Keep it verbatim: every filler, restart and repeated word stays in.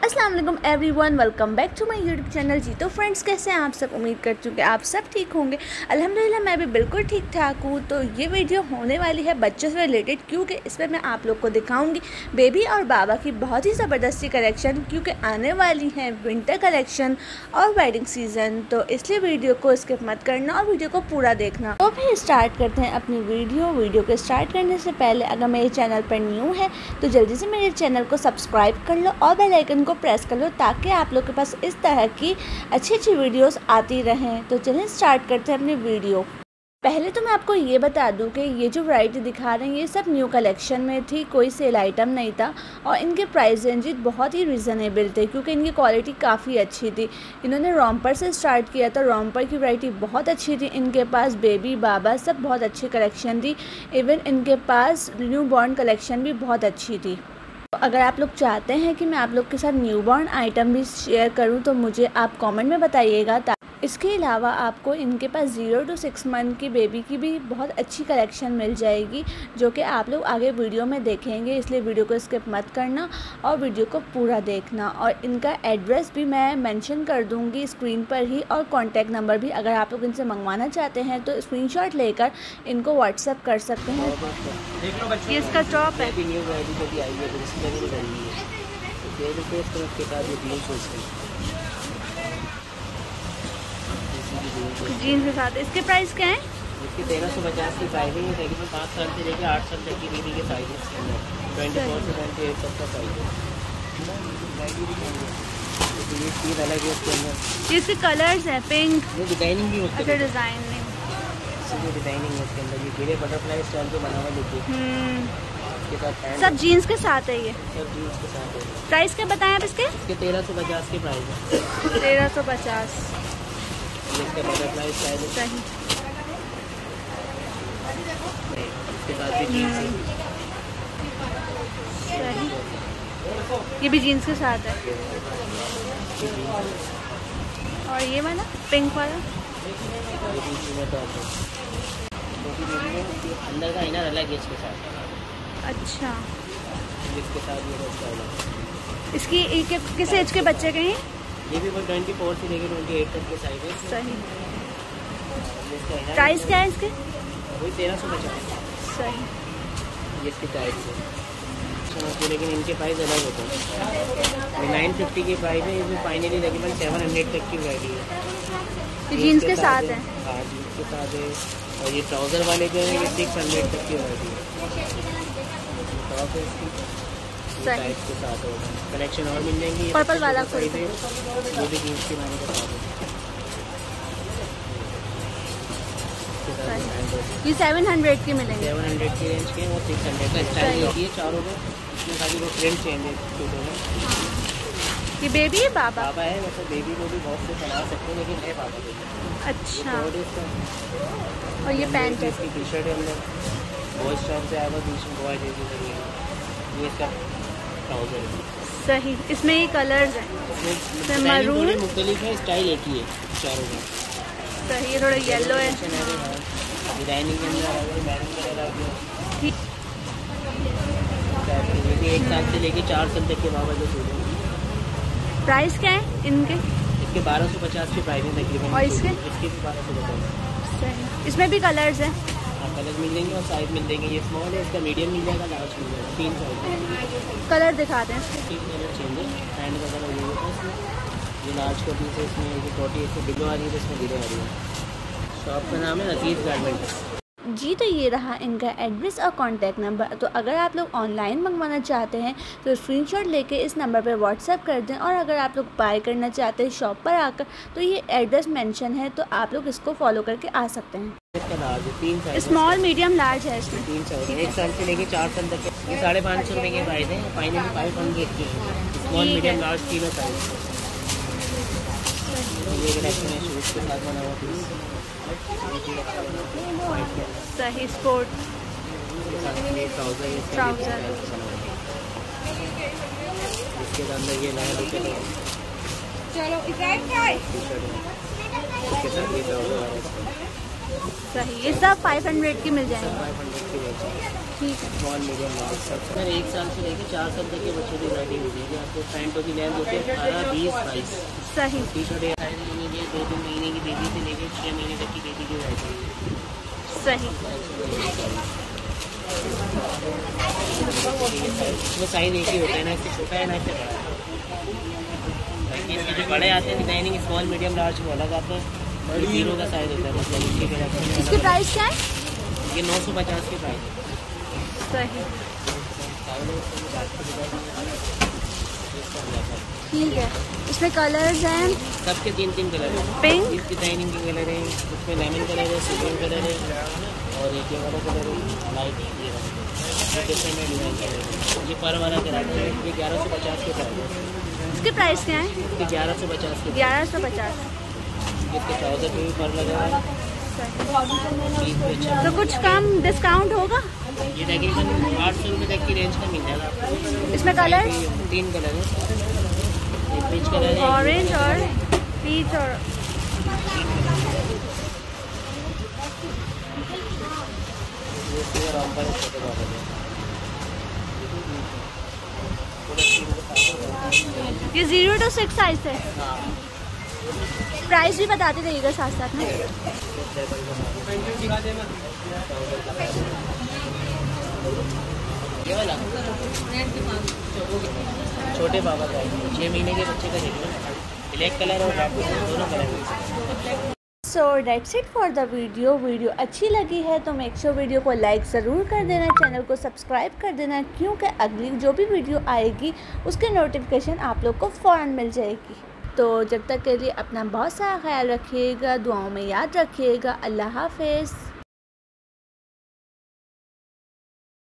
अस्सलाम वालेकुम everyone, welcome back to my YouTube channel. जी तो फ्रेंड्स, कैसे हैं आप सब? उम्मीद करती हूँ कि आप सब ठीक होंगे। अल्हम्दुलिल्लाह मैं भी बिल्कुल ठीक ठाक हूँ। तो ये वीडियो होने वाली है बच्चों से रिलेटेड, क्योंकि इसमें मैं आप लोग को दिखाऊंगी बेबी और बाबा की बहुत ही ज़बरदस्ती कलेक्शन, क्योंकि आने वाली है विंटर कलेक्शन और वेडिंग सीज़न। तो इसलिए वीडियो को स्किप मत करना और वीडियो को पूरा देखना। तो फिर स्टार्ट करते हैं अपनी वीडियो। वीडियो को स्टार्ट करने से पहले अगर मेरे चैनल पर न्यू है तो जल्दी से मेरे चैनल को सब्सक्राइब कर लो और बेल आइकन को प्रेस कर लो, ताकि आप लोग के पास इस तरह की अच्छी अच्छी वीडियोस आती रहें। तो चलिए स्टार्ट करते हैं अपनी वीडियो। पहले तो मैं आपको ये बता दूं कि ये जो वैरायटी दिखा रहे हैं ये सब न्यू कलेक्शन में थी, कोई सेल आइटम नहीं था। और इनके प्राइस रेंज बहुत ही रिजनेबल थे, क्योंकि इनकी क्वालिटी काफ़ी अच्छी थी। इन्होंने रॉम्पर से स्टार्ट किया था। रॉम्पर की वैरायटी बहुत अच्छी थी इनके पास। बेबी बाबा सब बहुत अच्छी कलेक्शन थी। इवन इनके पास न्यू बॉर्न कलेक्शन भी बहुत अच्छी थी। तो अगर आप लोग चाहते हैं कि मैं आप लोग के साथ न्यूबॉर्न आइटम भी शेयर करूं तो मुझे आप कमेंट में बताइएगा। इसके अलावा आपको इनके पास ज़ीरो टू सिक्स मंथ की बेबी की भी बहुत अच्छी कलेक्शन मिल जाएगी, जो कि आप लोग आगे वीडियो में देखेंगे। इसलिए वीडियो को स्किप मत करना और वीडियो को पूरा देखना। और इनका एड्रेस भी मैं मेंशन कर दूंगी स्क्रीन पर ही, और कॉन्टैक्ट नंबर भी। अगर आप लोग इनसे मंगवाना चाहते हैं तो स्क्रीनशॉट लेकर इनको व्हाट्सएप कर सकते हैं। ये इसका टॉप है, जीन्स के साथ। इसके प्राइस क्या है? इसकी तेरह सौ पचास की प्राइसिंग है। तकरीबन पाँच साल से लेकर आठ साल तक की बेबी के साइज ट्वेंटी फोर से ट्वेंटी एट तक का साइज है। ये चीज़ अलग है इसके अंदर। इसके कलर्स है पिंक। ये डिजाइनिंग भी होती है। अच्छा, डिजाइन नहीं, इसकी डिजाइनिंग है इसके अंदर। ये पूरे बटरफ्लाई स्टाइल पे बना हुआ देखिए। इसके साथ सब जीन्स के साथ है। ये सब जीन्स के साथ है। प्राइस क्या बताएं आप इसके? इसके तेरह सौ पचास की प्राइस है। तेरह सौ पचास। इसका बटरफ्लाई स्टाइल है। सही। इसके साथ भी जीन्स है। सही। ये भी जीन्स के साथ है। और ये वाला पिंक वाला अंदर का इनर अलग है इसके साथ। अच्छा। इसके साथ ये स्टाइल है। इसकी एक किस एज के बच्चे के हैं? ये भी ट्वेंटी फोर से लेकर ट्वेंटी एट तक के साइज है। सही। प्राइस क्या है इसके? वही तेरह सौ पचास। सही। ये इसकी टाइप है। अच्छा, लेकिन इनके प्राइस अलग होते हैं। ये नाइन फिफ्टी की प्राइस है। इसमें फाइनली तकरीबन सेवन हंड्रेड तक की वैरायटी है। ये जीन्स के साथ है। हाँ, जीन्स के साथ है। और ये ट्राउज़र वाले जो है ये सिक्स हंड्रेड तक की वैरायटी है। टॉप है इसकी टाइप के साथ होगा। कलेक्शन और मिल जाएंगी। पर्पल वाला साइज है, वो भी जीन्स के नाम का साथ है। ये सेवन हंड्रेड की मिलेंगे। सेवन हंड्रेड की रेंज के वो सिक्स हंड्रेड का स्टाइल होती है चारों में। इसमें खाली वो प्रिंट चेंज है छोटों में। ये बेबी है बाबा? बाबा है। वैसे बेबी को भी बहुत से चला सकते हैं, लेकिन है बाबा बेबी। अच्छा। और और ये पैंट है। इसकी टी शर्ट है अंदर बॉयज टॉप से आया हुआ। बीच में बॉयज जैसी ये इसका ट्राउजर है। सही। इसमें ये कलर्स हैं। मरून मुख्तलिफ है, स्टाइल एक ही है चारों में। सही। ये थोड़ा येलो है। डिजाइनिंग के अंदर मैरून कलर आ गया। एक साल से लेके चार साल तक के बाबा जो सूट है। प्राइस क्या है इनके? इसके बारह सौ पचास की प्राइस है तकरीबन। और इसके? इसके भी बारह सौ पचास। सही। इसमें भी कलर्स हैं। हाँ, कलर मिल जाएंगे और साइज मिल जाएंगे। ये स्मॉल है, इसका मीडियम मिल जाएगा, लार्ज मिल जाएगा। तीन साइज कलर दिखाते हैं। तीन कलर चेंज है। हैंड का कलर ये होता है इसमें। ये लार्ज का पीस है। इसमें ये फोर्टी इसमें बिलो आ रही है, इसमें गिरे आ रही है। शॉप का नाम है अजीज गारमेंट्स। जी तो ये रहा इनका एड्रेस और कॉन्टैक्ट नंबर। तो अगर आप लोग ऑनलाइन मंगवाना चाहते हैं तो स्क्रीनशॉट लेके इस नंबर पर व्हाट्सएप कर दें। और अगर आप लोग बाय करना चाहते हैं शॉप पर आकर तो ये एड्रेस मेंशन है, तो आप लोग इसको फॉलो करके आ सकते हैं। तीन साइज, स्मॉल मीडियम लार्ज है इसमें। तीन साइज एक साल से लेके चार साल तक के। ये साढ़े पाँच सौ रुपये के प्राइस है। फाइनली फाइव हंड्रेड की स्मॉल मीडियम लार्ज तीनों साइज। ये कलेक्शन है शूज के साथ बना हुआ पीस। सही। स्पोर्ट ट्राउजर ट्राउजर इसके अंदर ये नया लुक है। चलो टी शर्ट है इसके साथ ये ट्राउजर है। सही, ये सब फाइव हंड्रेड की मिल जाएंगे। फाइव हंड्रेड की रेंज है। ठीक है। स्मॉल मीडियम लार्ज सब सर एक साल से लेकर चार साल तक के बच्चों की वैरायटी मिल जाएगी आपको। पैंटों की लेंथ होती है अठारह बीस बाईस। सही। टी शर्ट साइज लेने के दो तीन महीने की बेबी से लेकर छः महीने तक की बेबी की वैरायटी। सही। वो साइज एक ही होता है, ना इससे छोटा है ना इससे बड़ा है। बाकी इसके जो बड़े आते हैं डिजाइनिंग स्मॉल मीडियम लार्ज वो अलग आते हैं। और जीरो का साइज होता है मतलब इसके कलेक्शन। इसकी प्राइस क्या है? ये नौ सौ पचास की प्राइस है। सही। ठीक है। इसमें कलर्स हैं सबके तीन तीन कलर हैं। पिंक, इस डिजाइनिंग के कलर है, उसमें लेमन कलर है, सिल्वर कलर है और एक ये वाला कलर है लाइट ये वाला डिफरेंट डिजाइन कलर है। ये पर वाला कलर है, ये ग्यारह सौ पचास के प्राइस है। इसकी प्राइस क्या है? ये ग्यारह सौ पचास के ग्यारह सौ पचास। इसके ट्राउजर पे भी पर लगा हुआ है। तो कुछ कम डिस्काउंट होगा? ये तकरीबन आठ सौ रुपये तक की रेंज का मिल जाएगा आपको। इसमें कलर तीन कलर है, एक पीच कलर है, ऑरेंज और पीच और ये रामपुर है, छोटे बाबा है। ये जीरो टू सिक्स साइज है। हाँ प्राइस भी बताते रहिएगा साथ साथ में। ये वाला छोटे बाबा का है, छः महीने के बच्चे का देखिए, ब्लैक कलर और रेड कलर दोनों colour. So that's it for the video. Video अच्छी लगी है तो मेक श्योर वीडियो को लाइक ज़रूर कर देना, चैनल को सब्सक्राइब कर देना, क्योंकि अगली जो भी वीडियो आएगी उसके नोटिफिकेशन आप लोग को फ़ौरन मिल जाएगी। तो जब तक के लिए अपना बहुत सारा ख्याल रखिएगा, दुआओं में याद रखिएगा। अल्लाह हाफ़िज़।